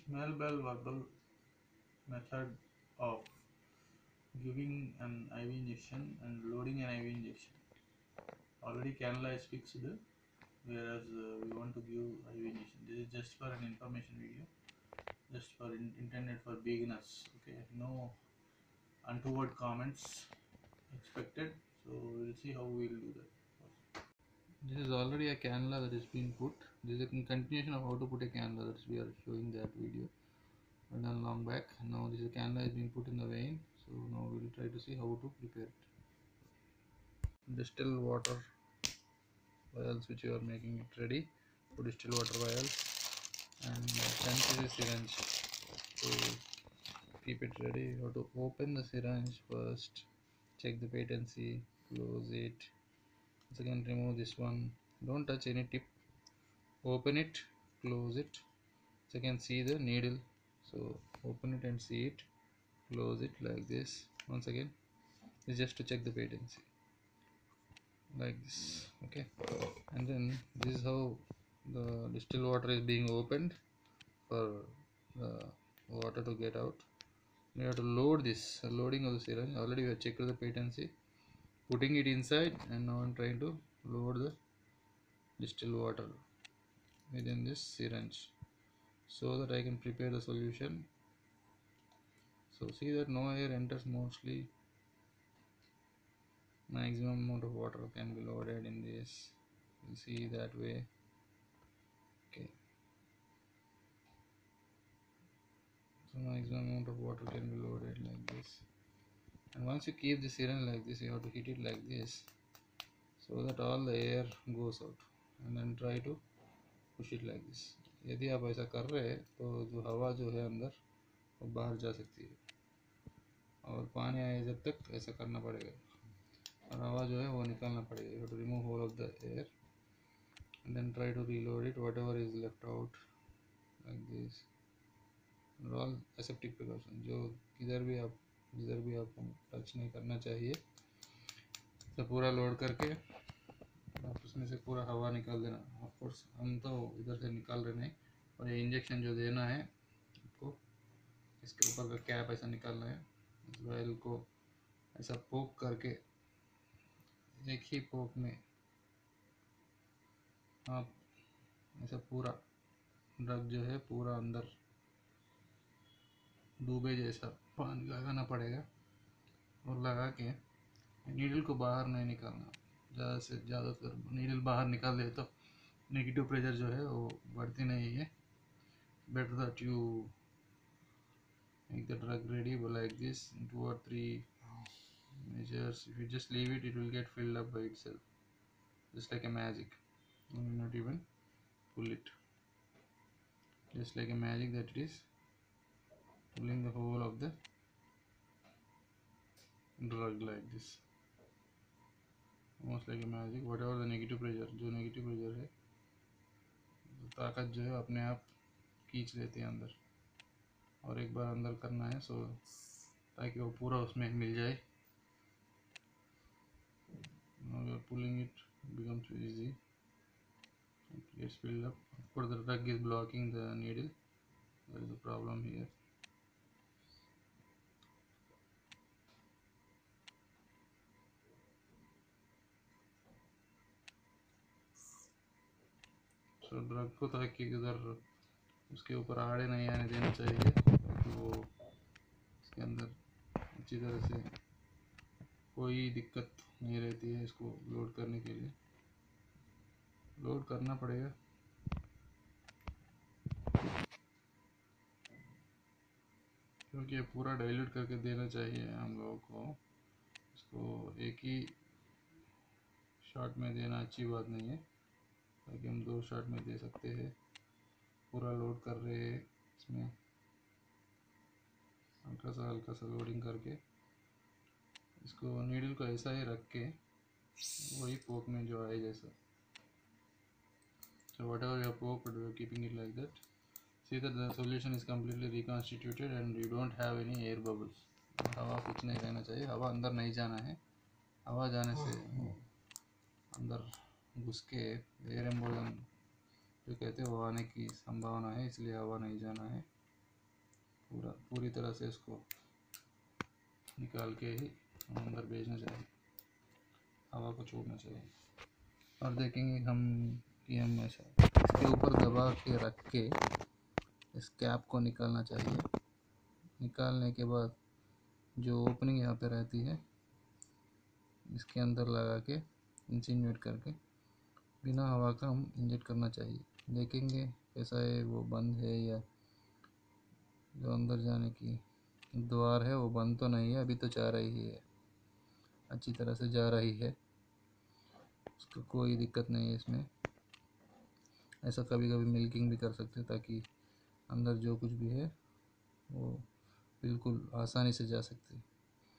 Smell bell verbal method of giving an IV injection and loading an IV injection. Already cannula is fixed, whereas we want to give IV injection. This is just for an information video, just for intended for beginners. Okay, no untoward comments expected. So we'll see how we'll do that. This is already a cannula that is being put. This is a continuation of how to put a cannula that we are showing that video done long back. Now this cannula is being put in the vein. So now we will try to see how to prepare it. Distilled water vials which you are making it ready. Put distilled water vials and 10 cc syringe. So keep it ready. You have to open the syringe first. Check the patency. Close it. Once again remove this one. Don't touch any tip. Open it. Close it. Second, see the needle. So open it and see it. Close it like this. Once again, it's just to check the patency. Like this. Okay. And then this is how the distilled water is being opened for the water to get out. We have to load this. Loading of the syringe. Already we have checked the patency. Putting it inside, and now I'm trying to load the distilled water within this syringe so that I can prepare the solution. So see that no air enters, mostly maximum amount of water can be loaded in this. You see that way. Okay, so maximum amount of water can be loaded like this, and once you keep the syringe like this, you have to hit it like this so that all the air goes out, and then try to push it like this. यदि आप ऐसा कर रहे हैं तो जो हवा जो है अंदर वो बाहर जा सकती है, और पानी आए जब तक ऐसा करना पड़ेगा, और हवा जो है वो निकालना पड़ेगा. You have to remove all of the air and then try to reload it, whatever is left out, like this. And all aseptic precaution, जो जिधर भी आपको टच नहीं करना चाहिए, तो पूरा लोड करके आप उसमें से पूरा हवा निकाल देना. ऑफकोर्स हम तो इधर से निकाल रहे नहीं, और ये इंजेक्शन जो देना है आपको, इसके ऊपर का कैप ऐसा निकालना है. इस वायल को ऐसा पोक करके, एक ही पोक में आप ऐसा पूरा ड्रग जो है पूरा अंदर डूबे जैसा पानी लगाना पड़ेगा, और लगा के नीडल को बाहर नहीं निकालना. ज़्यादा से ज़्यादातर नीडल बाहर निकाल दे तो नेगेटिव प्रेशर जो है वो बढ़ती नहीं है. Better that you make the drug ready like this in 2 or 3 measures. If you just leave it, it will get filled up by itself, just like a magic. You will not even pull it, just like a magic that it is pulling the whole of the drug like this, almost like a magic. Whatever the negative pressure, जो negative pressure है, ताकत जो है अपने आप खींच लेते हैं अंदर, और एक बार अंदर करना है सो ताकि वो पूरा उसमें मिल जाए. Now you are pulling it, becomes easy. It gets filled up. Of course, the drug is blocking the needle. There is a problem here. So drug को ताकि इधर उसके ऊपर आड़े नहीं आने देना चाहिए, तो वो इसके अंदर अच्छी तरह से कोई दिक्कत नहीं रहती है. इसको लोड करने के लिए लोड करना पड़ेगा. क्योंकि पूरा डाइल्यूट करके देना चाहिए हम लोगों को. इसको एक ही शॉट में देना अच्छी बात नहीं है, ताकि हम 2 शॉट में दे सकते हैं. पूरा लोड कर रहे हैं, इसमें हल्का सा लोडिंग करके इसको नीडल को ऐसा ही रख के वही पोक में जो आए जैसा. So whatever you have poked, you are keeping it like that. See that the solution is completely reconstituted and you don't have any air bubbles. हवा कुछ नहीं रहना चाहिए, हवा अंदर नहीं जाना है. हवा जाने से अंदर घुस के एयर एम्बोलन जो कहते हैं वो आने की संभावना है, इसलिए हवा नहीं जाना है. पूरी तरह से इसको निकाल के ही हम अंदर भेजना चाहिए, हवा को छोड़ना चाहिए। और देखेंगे हम कि हम ऐसा इसके ऊपर दबा के रख के इस कैप को निकालना चाहिए। निकालने के बाद जो ओपनिंग यहाँ पे रहती है इसके अंदर लगा के इंसिनुएट करके बिना हवा का हम इंजेक्ट करना चाहिए। देखेंगे कैसा है, वो बंद है या जो अंदर जाने की द्वार है वो बंद तो नहीं है, अभी तो जा रही है, अच्छी तरह से जा रही है, उसको कोई दिक्कत नहीं है इसमें। ऐसा कभी कभी मिल्किंग भी कर सकते हैं ताकि अंदर जो कुछ भी है वो बिल्कुल आसानी से जा सकते हैं।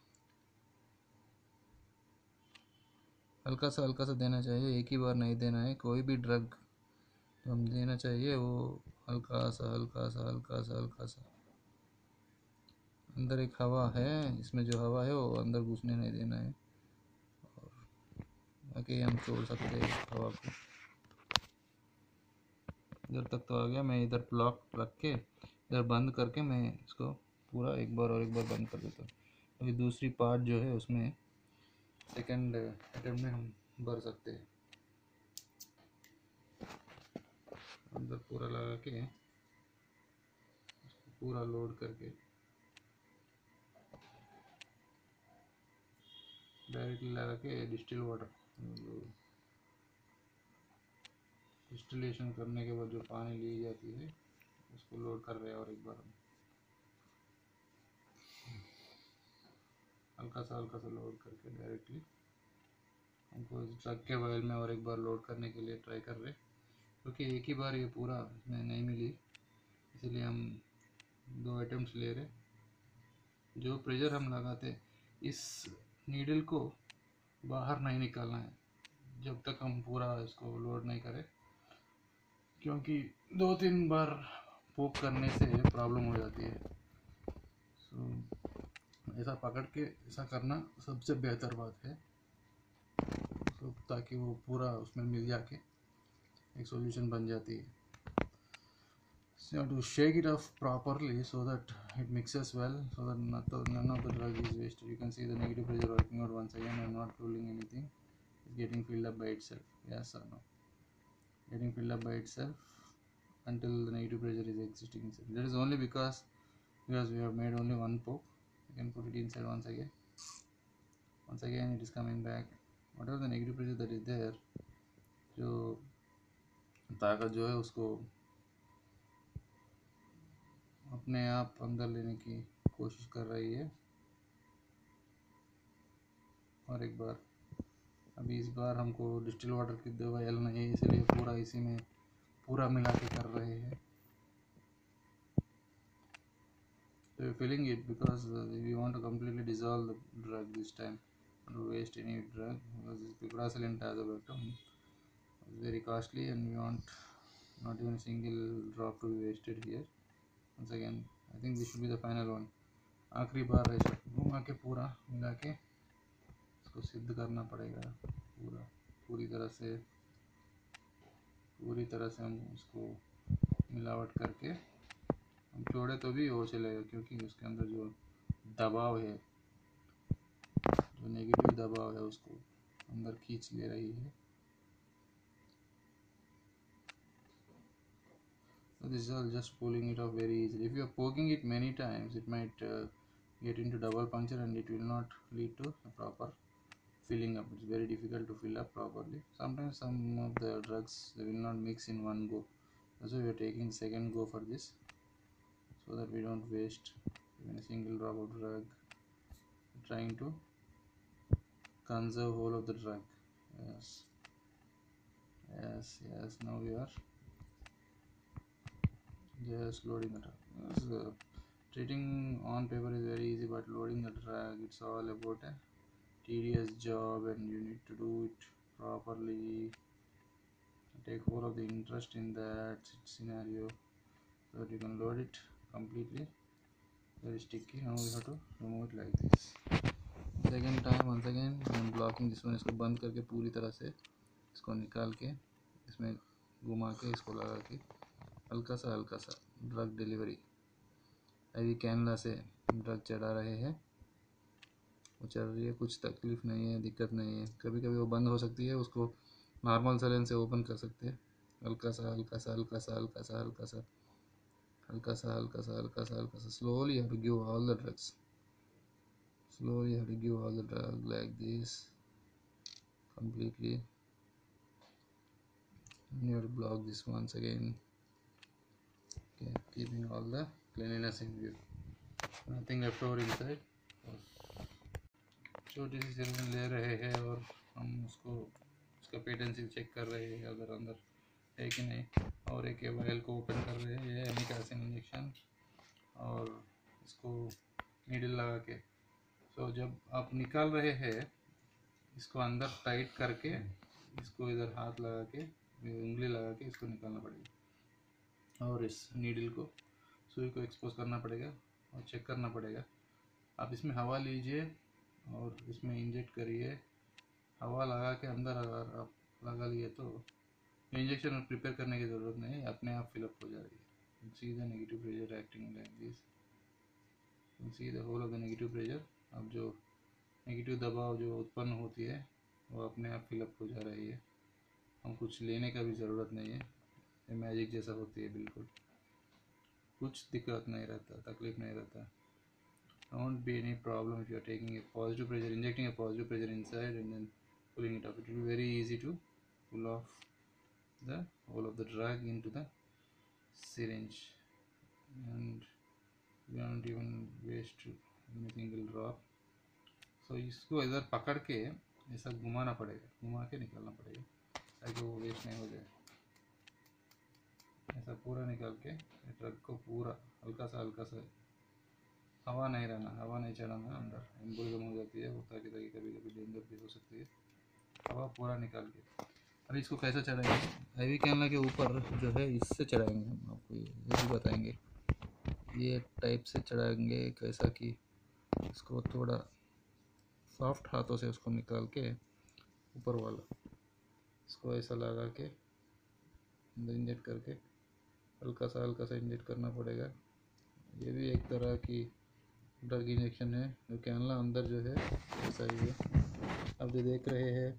हल्का सा देना चाहिए, एक ही बार नहीं देना है। कोई भी ड्रग जो हम देना चाहिए वो हल्का सा। अंदर एक हवा है, इसमें जो हवा है वो अंदर घुसने नहीं देना है, और बाकी हम छोड़ सकते हैं हवा को। इधर तक तो आ गया। मैं इधर ब्लॉक रख के इधर बंद करके मैं इसको पूरा एक बार बंद कर देता हूँ। अभी दूसरी पार्ट जो है उसमें सेकंड अटेम्प्ट में हम भर सकते हैं। अंदर पूरा लगा के इसको पूरा लोड करके डायरेक्टली लगा के डिस्टिल वाटर डिस्टिलेशन करने के बाद जो पानी ली जाती है उसको लोड कर रहे हैं। और एक बार हल्का सा लोड करके डायरेक्टली हमको इस ट्रक के वायल में और एक बार लोड करने के लिए ट्राई कर रहे, क्योंकि एक ही बार ये पूरा इसमें नहीं मिली, इसीलिए हम 2 अटेम्प्ट्स ले रहे। जो प्रेशर हम लगाते इस नीडल को बाहर नहीं निकालना है जब तक हम पूरा इसको लोड नहीं करें, क्योंकि 2-3 बार पोक करने से प्रॉब्लम हो जाती है। ऐसा पकड़ के ऐसा करना सबसे बेहतर बात है, ताकि वो पूरा उसमें मिल जाके एक सॉल्यूशन बन जाती है। So you have to shake it off properly so that it mixes well, so that none of the drug is wasted. You can see the negative pressure working out once again. I am not pulling anything. It's getting filled up by itself. Yes or no? Getting filled up by itself until the negative pressure is existing. That is only because we have made only one poke. You can put it inside once again. Once again it is coming back. Whatever the negative pressure that is there, जो ताकत जो है उसको अपने आप अंदर लेने की कोशिश कर रही है। और एक बार अभी इस बार हमको डिस्टिल वाटर की दवाई नहीं है, इसलिए पूरा इसी में पूरा मिला के कर रहे हैं। So we are filling it because we want to completely dissolve the drug this time, not to waste any drug, because this piperacillin and tazobactam is very costly and we want not even a single drop to be wasted here. Once again I think this should be the final one. आखिरी बार ऐसा घुमा के पूरा मिला के इसको सिद्ध करना पड़ेगा। पूरी तरह से हम इसको मिलावट करके हम छोड़े तो भी हो चलेगा, क्योंकि उसके अंदर जो दबाव है, जो नेगेटिव दबाव है उसको अंदर खींच ले रही है। So this is all just pulling it off very easily. If you are poking it many times, it might get into double puncture and it will not lead to a proper filling up. It's very difficult to fill up properly. Sometimes some of the drugs they will not mix in one go. That's why we are taking second go for this, so that we don't waste even a single drop of drug. We're trying to conserve whole of the drug. Yes. Now we are just loading the drug. Treating on paper is very easy, but loading the drug, it's all about a tedious job, and you need to do it properly. Take whole of the interest in that scenario so that you can load it completely. Very sticky. Now we have to remove it like this. Second time once again I am blocking this one. इसको बंद करके पूरी तरह से इसको निकाल के इसमें घुमा के इसको लगा के हल्का सा ड्रग डिलीवरी IV कैनला से ड्रग चढ़ा रहे हैं। वो चल रही है, कुछ तकलीफ नहीं है, दिक्कत नहीं है। कभी कभी वो बंद हो सकती है, उसको नॉर्मल सेलेन से ओपन कर सकते हैं। हल्का सा हल्का सा हल्का सा हल्का सा हल्का सा हल्का सा हल्का सा हल्का सा हल्का सा slowly you have to give all the drugs. Slowly you have to give all the drug like this completely. You have to block this once again. Okay, keeping all the cleanliness in view. Nothing left over inside. छोटी सी cylinder ले रहे हैं और हम उसका patency check कर रहे हैं अगर अंदर है कि नहीं, और एक वायल को ओपन कर रहे हैं। ये एमिकासिन इंजेक्शन और इसको नीडल लगा के। तो जब आप निकाल रहे हैं इसको अंदर टाइट करके, इसको इधर हाथ लगा के उंगली लगा के इसको निकालना पड़ेगा और इस नीडल को सुई को एक्सपोज करना पड़ेगा और चेक करना पड़ेगा। आप इसमें हवा लीजिए और इसमें इंजेक्ट करिए। हवा लगा के अंदर अगर आप लगा लिए तो इंजेक्शन प्रिपेयर करने की ज़रूरत नहीं है, अपने आप फिलअप हो जाएगी। See the negative pressure acting like this, see the hole of the negative pressure. अब जो नेगेटिव दबाव जो उत्पन्न होती है वो अपने आप फिलअप हो जा रही है। हम कुछ लेने का भी ज़रूरत नहीं है, ये मैजिक जैसा होती है बिल्कुल। कुछ दिक्कत नहीं रहता, तकलीफ नहीं रहता। Won't be any problem if you are taking a positive pressure, injecting a positive pressure inside and then pulling it off. It will be very easy to pull off the whole of the drug into the syringe, and you don't even waste any single drop. So इसको इधर पकड़ के ऐसा घुमाना पड़ेगा, घुमा के निकालना पड़ेगा ताकि वो वेस्ट नहीं हो जाए। ऐसा पूरा निकाल के ड्रग को पूरा हल्का सा हवा नहीं रहना, हवा नहीं चढ़ाना अंदर, एम्बोलिज्म हो जाती है वो, ताकि कभी कभी डेंजर भी हो सकती है। हवा पूरा निकाल के। अभी इसको कैसे चढ़ाएंगे, IV कैनला के ऊपर जो है इससे चढ़ाएंगे। हम आपको ये भी बताएंगे, ये टाइप से चढ़ाएंगे कैसा कि इसको थोड़ा सॉफ्ट हाथों से उसको निकाल के ऊपर वाला इसको ऐसा लगा के अंदर इंजेक्ट करके हल्का सा इंजेक्ट करना पड़ेगा। ये भी एक तरह की ड्रग इंजेक्शन है। जो कैनला अंदर जो है ऐसा ही है, अब जो देख रहे हैं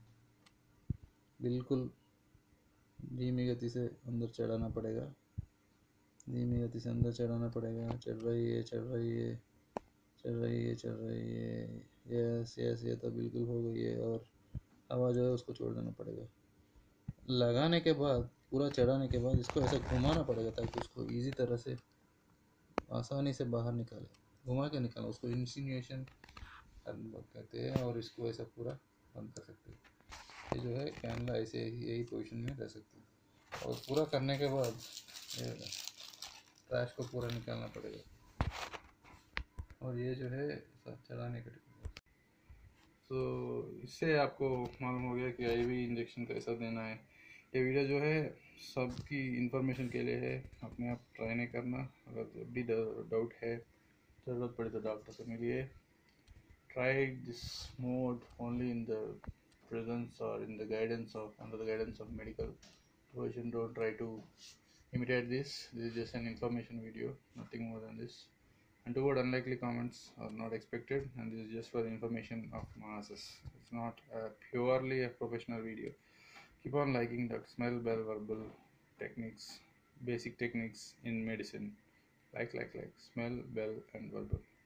बिल्कुल धीमी गति से अंदर चढ़ाना पड़ेगा, धीमी गति से अंदर चढ़ाना पड़ेगा। चढ़ रही है चढ़ रही है चढ़ रही है चढ़ रही है, यस यस, ये तो बिल्कुल हो गई है। और हवा जो है उसको छोड़ देना पड़ेगा। लगाने के बाद, पूरा चढ़ाने के बाद इसको ऐसा घुमाना पड़ेगा ताकि उसको इजी तरह से आसानी से बाहर निकाले, घुमा के निकालना, उसको इंसिनुएशन कहते हैं। और इसको ऐसा पूरा बंद कर सकते हैं। ये जो है कैनला ऐसे ही यही पोजीशन में रह सकते हैं। और पूरा करने के बाद ट्रैश को पूरा निकालना पड़ेगा। और ये जो है चढ़ाने का तो इससे आपको मालूम हो गया कि IV इंजेक्शन कैसा देना है। ये वीडियो जो है सबकी इंफॉर्मेशन के लिए है, अपने आप ट्राई नहीं करना। अगर भी डाउट है, ज़रूरत पड़े तो डॉक्टर से मिलिए। Try this mode only in the presence or in the guidance of, under the guidance of medical profession. Don't try to imitate this. This is just an information video, nothing more than this. Untoward unlikely comments are not expected, and this is just for the information of masses. It's not purely a professional video. Keep on liking the smell, bell, verbal techniques, basic techniques in medicine. Like, smell, bell, and verbal.